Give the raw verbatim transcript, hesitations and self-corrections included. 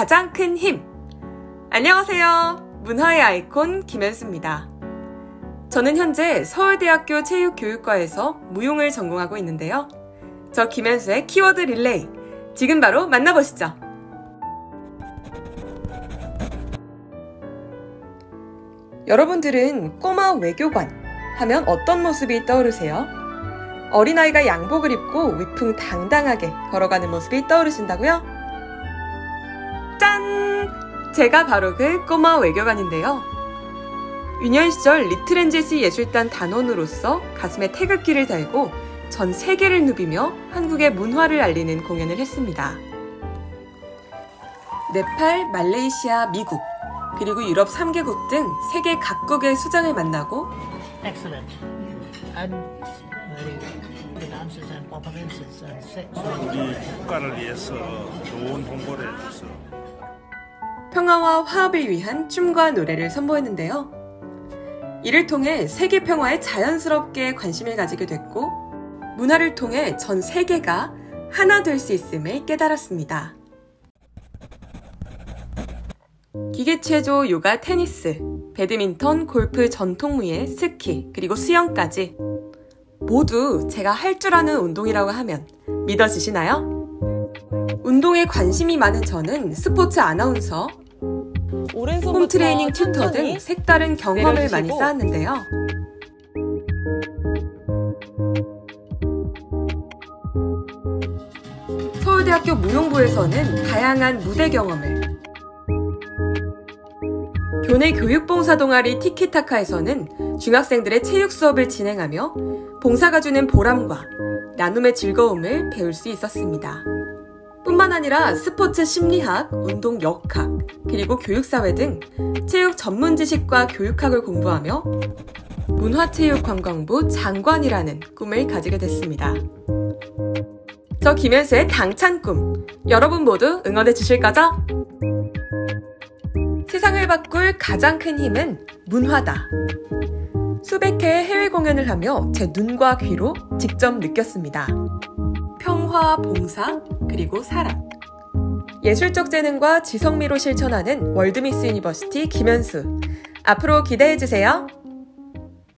가장 큰 힘! 안녕하세요. 문화의 아이콘 김현수입니다. 저는 현재 서울대학교 체육교육과에서 무용을 전공하고 있는데요. 저 김현수의 키워드 릴레이, 지금 바로 만나보시죠. 여러분들은 꼬마 외교관 하면 어떤 모습이 떠오르세요? 어린아이가 양복을 입고 위풍당당하게 걸어가는 모습이 떠오르신다고요? 짠! 제가 바로 그 꼬마 외교관인데요. 유년 시절 리틀엔젯이 예술단 단원으로서 가슴에 태극기를 달고 전 세계를 누비며 한국의 문화를 알리는 공연을 했습니다. 네팔, 말레이시아, 미국, 그리고 유럽 삼 개국 등 세계 각국의 수장을 만나고 Excellent. And very good dancers and performances and sets. 우리 국가를 위해서 좋은 홍보를 해줘서 평화와 화합을 위한 춤과 노래를 선보였는데요. 이를 통해 세계 평화에 자연스럽게 관심을 가지게 됐고 문화를 통해 전 세계가 하나 될 수 있음을 깨달았습니다. 기계체조, 요가, 테니스, 배드민턴, 골프, 전통무예, 스키, 그리고 수영까지 모두 제가 할 줄 아는 운동이라고 하면 믿어지시나요? 운동에 관심이 많은 저는 스포츠 아나운서, 홈트레이닝 튜터 등 색다른 경험을 많이 쌓았는데요. 서울대학교 무용부에서는 다양한 무대 경험을, 교내 교육봉사 동아리 티키타카에서는 중학생들의 체육 수업을 진행하며 봉사가 주는 보람과 나눔의 즐거움을 배울 수 있었습니다. 뿐만 아니라 스포츠 심리학, 운동 역학, 그리고 교육사회 등 체육 전문 지식과 교육학을 공부하며 문화체육관광부 장관이라는 꿈을 가지게 됐습니다. 저 김현수의 당찬 꿈, 여러분 모두 응원해 주실 거죠? 세상을 바꿀 가장 큰 힘은 문화다. 수백 회의 해외 공연을 하며 제 눈과 귀로 직접 느꼈습니다. 평화, 봉사, 그리고 사랑. 예술적 재능과 지성미로 실천하는 월드미스 유니버시티 김현수. 앞으로 기대해주세요.